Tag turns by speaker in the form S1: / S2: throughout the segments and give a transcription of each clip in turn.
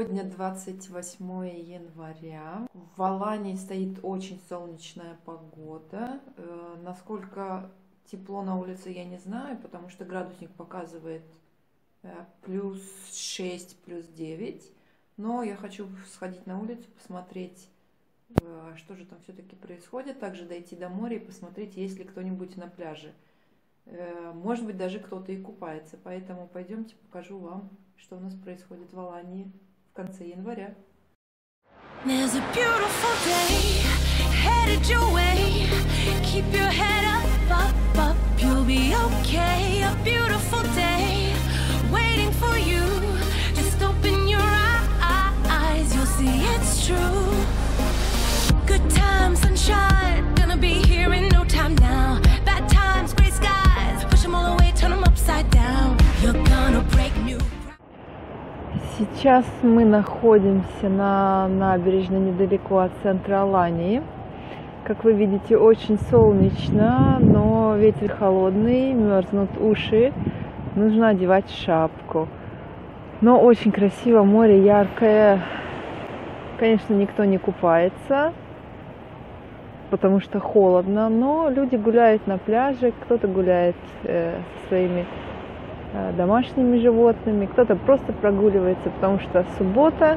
S1: Сегодня 28 января. В Алании стоит очень солнечная погода. Насколько тепло на улице, я не знаю, потому что градусник показывает плюс 6, плюс 9. Но я хочу сходить на улицу, посмотреть, что же там все-таки происходит. Также дойти до моря и посмотреть, есть ли кто-нибудь на пляже. Может быть, даже кто-то и купается. Поэтому пойдемте, покажу вам, что у нас происходит в Алании в конце января. There's a beautiful day headed your way. Keep your head up, up, up. You'll be okay. A beautiful day waiting for you. Just open your eyes. You'll see it's true. Good times, sunshine. Gonna be here in no time now. Bad times, gray skies. Push them all away, turn them upside down. You're gonna break new. Сейчас мы находимся на набережной недалеко от центра Алании. Как вы видите, очень солнечно, но ветер холодный, мерзнут уши. Нужно одевать шапку. Но очень красиво, море яркое. Конечно, никто не купается, потому что холодно, но люди гуляют на пляже, кто-то гуляет со своими домашними животными, кто-то просто прогуливается, потому что суббота,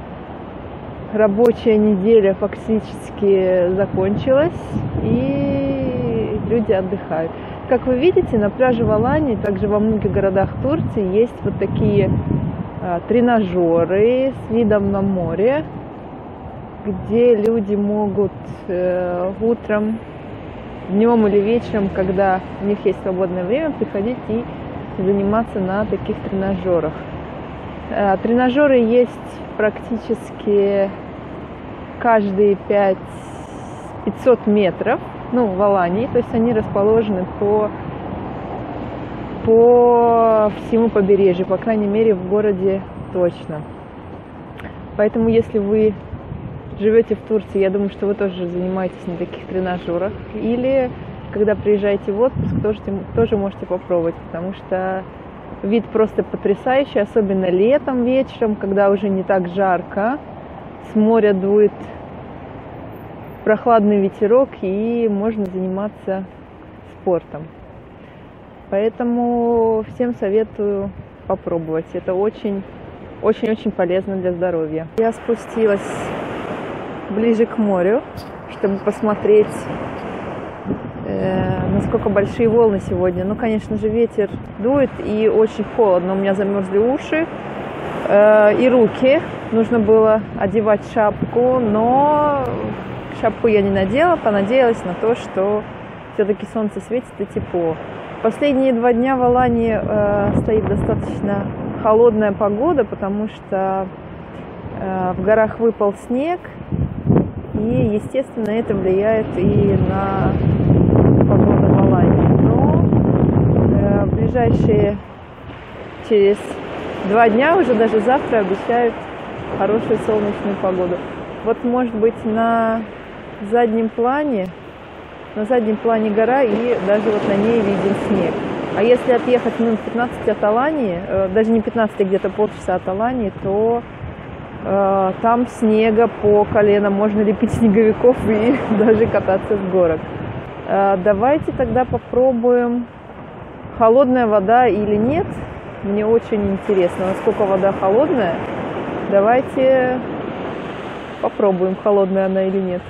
S1: рабочая неделя фактически закончилась, и люди отдыхают. Как вы видите, на пляже в Алании, также во многих городах Турции, есть вот такие тренажеры с видом на море, где люди могут утром, днем или вечером, когда у них есть свободное время, приходить и заниматься на таких тренажерах. Тренажеры есть практически каждые 500 метров, в Алании, то есть они расположены по всему побережью, по крайней мере в городе точно. Поэтому если вы живете в Турции, я думаю, что вы тоже занимаетесь на таких тренажерах, или когда приезжаете в отпуск, тоже можете попробовать, потому что вид просто потрясающий, особенно летом вечером, когда уже не так жарко, с моря дует прохладный ветерок и можно заниматься спортом. Поэтому всем советую попробовать, это очень-очень полезно для здоровья. Я спустилась ближе к морю, чтобы посмотреть, насколько большие волны сегодня. Конечно же, ветер дует и очень холодно. У меня замерзли уши и руки. Нужно было одевать шапку, но шапку я не надела, понадеялась на то, что все-таки солнце светит и тепло. Последние 2 дня в Алании стоит достаточно холодная погода, потому что в горах выпал снег, и, естественно, это влияет и на погоду в Алании. Но ближайшие через 2 дня, уже даже завтра, обещают хорошую солнечную погоду. Вот, может быть, на заднем плане гора, и даже вот на ней виден снег. А если отъехать минут 15 от Алании, даже не 15, а где-то полчаса от Алании, то там снега по колено, можно лепить снеговиков и даже кататься с горок. Давайте тогда попробуем, холодная вода или нет. Мне очень интересно, насколько вода холодная. Давайте попробуем, холодная она или нет.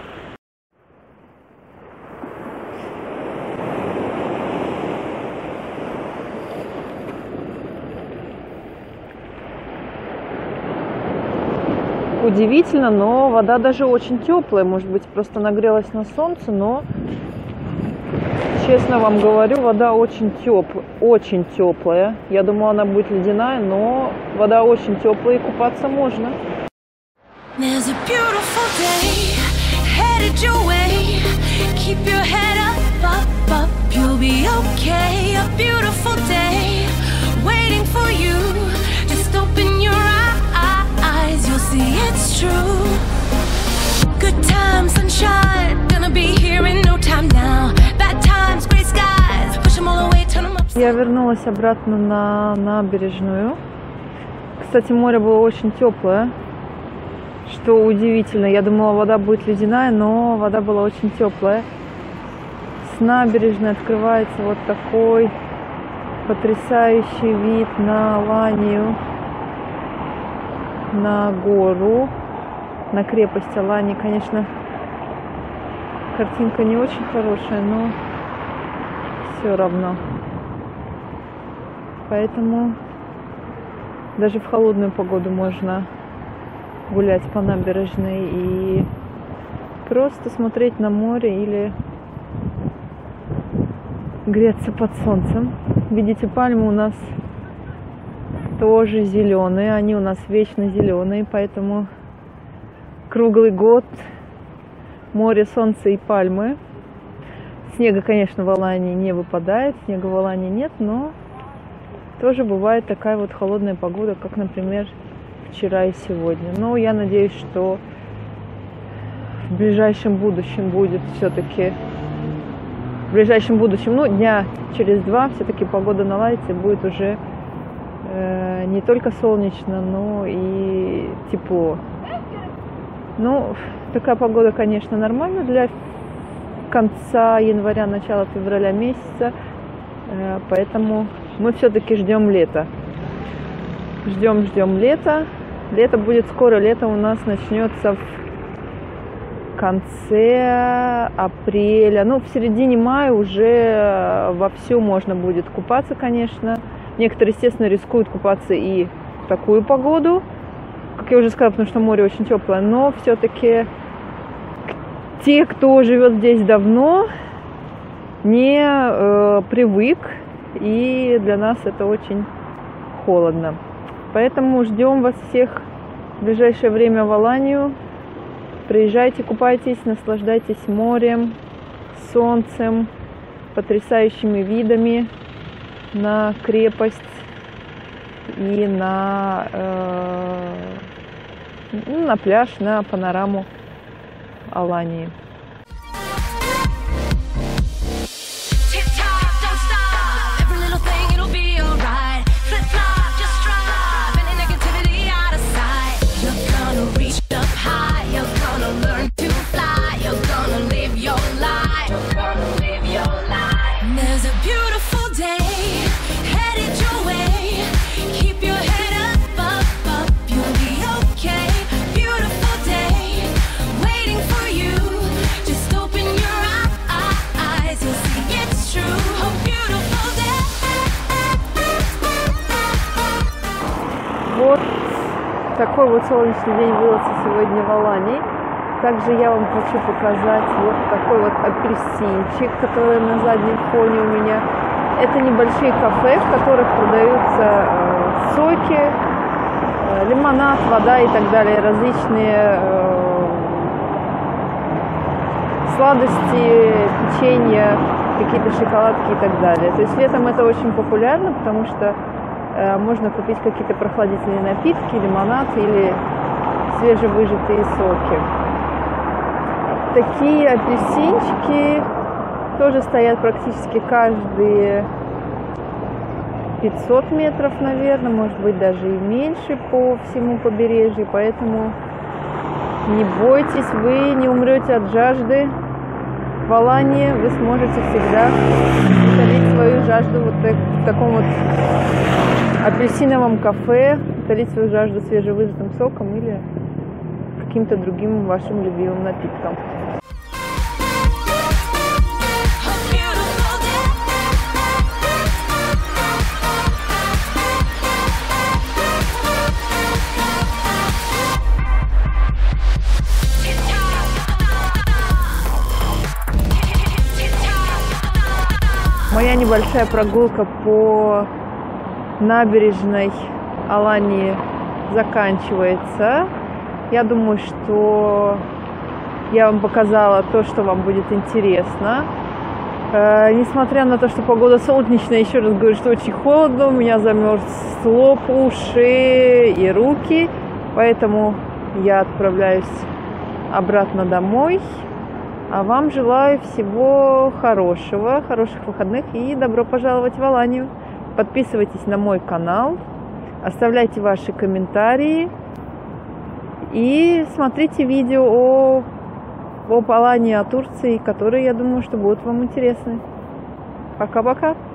S1: Удивительно, но вода даже очень теплая, может быть, просто нагрелась на солнце, но, честно вам говорю, вода очень теплая. Я думала, она будет ледяная, но вода очень теплая, и купаться можно. See, it's true. Good times, sunshine. Gonna be here in no time now. Bad times, gray skies. Push them all away, turn them up. Я вернулась обратно на набережную. Кстати, море было очень теплое. что удивительно. Я думала, вода будет ледяная, но вода была очень теплая. С набережной открывается вот такой потрясающий вид на Аланию, на гору, на крепость Алании. Конечно, картинка не очень хорошая, но все равно. Поэтому даже в холодную погоду можно гулять по набережной и просто смотреть на море или греться под солнцем. Видите, пальмы у нас тоже зеленые, они у нас вечно зеленые, поэтому круглый год море, солнце и пальмы. Снега, конечно, в Алании не выпадает, снега в Алании нет, но тоже бывает такая вот холодная погода, как, например, вчера и сегодня. Но я надеюсь, что в ближайшем будущем будет все-таки, в ближайшем будущем, ну, дня через два, все-таки погода наладится, будет уже не только солнечно, но и тепло. Ну, такая погода, конечно, нормальна для конца января, начала февраля месяца, поэтому мы все-таки ждем лета. Ждем лета. Лето будет скоро, лето у нас начнется в конце апреля. Ну, в середине мая уже вовсю можно будет купаться, конечно. Некоторые, естественно, рискуют купаться и в такую погоду, как я уже сказала, потому что море очень теплое. Но все-таки те, кто живет здесь давно, не привык, и для нас это очень холодно. Поэтому ждем вас всех в ближайшее время в Аланию. Приезжайте, купайтесь, наслаждайтесь морем, солнцем, потрясающими видами на крепость и на пляж, на панораму Алании. Вот такой вот солнечный день выдался сегодня в Алании. Также я вам хочу показать вот такой вот апельсинчик, который на заднем фоне у меня. Это небольшие кафе, в которых продаются соки, лимонад, вода и так далее, различные сладости, печенье, какие-то шоколадки и так далее. То есть летом это очень популярно, потому что можно купить какие-то прохладительные напитки, лимонад или свежевыжатые соки. Такие апельсинчики тоже стоят практически каждые 500 метров, наверное, может быть даже и меньше по всему побережью. Поэтому не бойтесь, вы не умрете от жажды. В Алании вы сможете всегда утолить свою жажду вот в таком вот апельсиновом кафе, утолить свою жажду свежевыжатым соком или каким-то другим вашим любимым напитком. Моя небольшая прогулка по набережной Алании заканчивается. Я думаю, что я вам показала то, что вам будет интересно. Несмотря на то, что погода солнечная, еще раз говорю, что очень холодно, у меня замерз лоб, уши и руки, поэтому я отправляюсь обратно домой. А вам желаю всего хорошего, хороших выходных и добро пожаловать в Аланию. Подписывайтесь на мой канал, оставляйте ваши комментарии И смотрите видео об Алании, о Турции, которые, я думаю, что будут вам интересны. Пока-пока!